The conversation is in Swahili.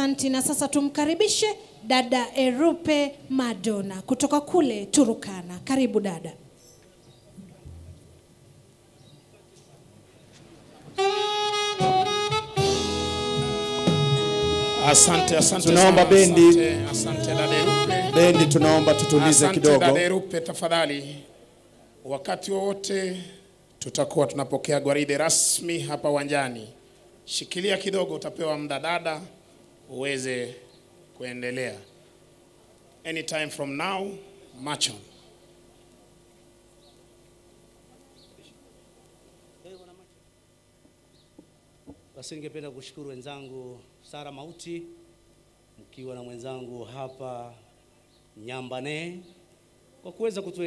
Asanti, na sasa tumkaribishe dada Erupe Madona kutoka kule Turukana. Karibu dada. Asante tunaomba bendi. Asante dada Erupe. Bendi tunaomba tutulize kidogo. Asante dada Erupe, tafadhali. Wakati wote tutakuwa tunapokea gwaride rasmi hapa uwanjani. Shikilia kidogo, utapewa muda dada uweze kuendelea. Anytime from now, march on. Basi ningependa kushukuru wenzangu Sara Mauti mkiwa na mwenzangu hapa Nyambane kwa kuweza